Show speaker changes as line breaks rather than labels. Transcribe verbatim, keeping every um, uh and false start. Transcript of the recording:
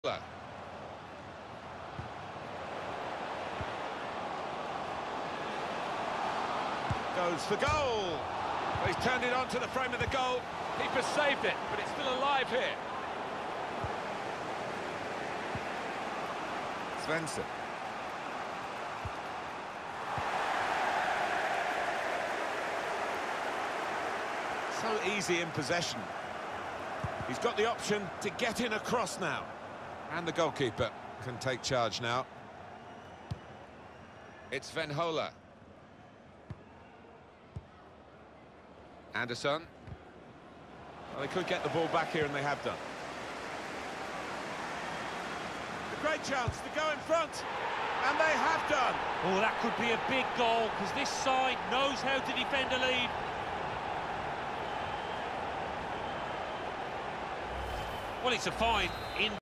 Goes for goal. He's turned it onto the frame of the goal. Keeper saved it, but it's still alive here. Svensson. So easy in possession. He's got the option to get in across now. And the goalkeeper can take charge now. It's Venhola. Anderson. Well, they could get the ball back here, and they have done. A great chance to go in front, and they have done.
Oh, that could be a big goal, because this side knows how to defend a lead. Well, it's a fine in